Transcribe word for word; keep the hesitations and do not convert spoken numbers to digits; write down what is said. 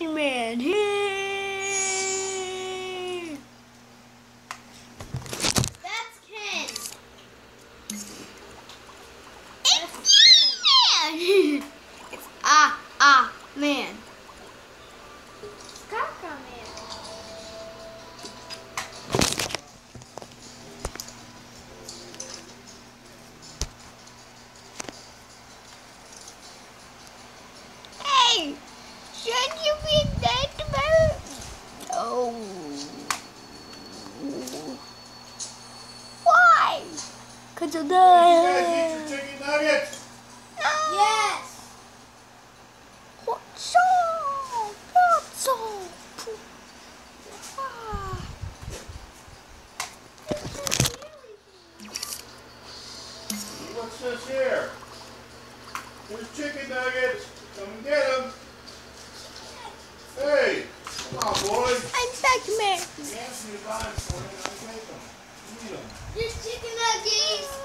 Pac-Man. That's Ken. It's man. It's ah ah man. Kaka Man. Hey, should you be dead tomorrow? Oh. Why? Cause of the. You guys eat your chicken nuggets? Yes. What's up? What's up? Ah. What's this here? There's chicken nuggets. Come and get them. Hey, come on, boys. I'm Pac-Man. Nancy is buying for you. I'll take them. Eat them. There's chicken nuggets.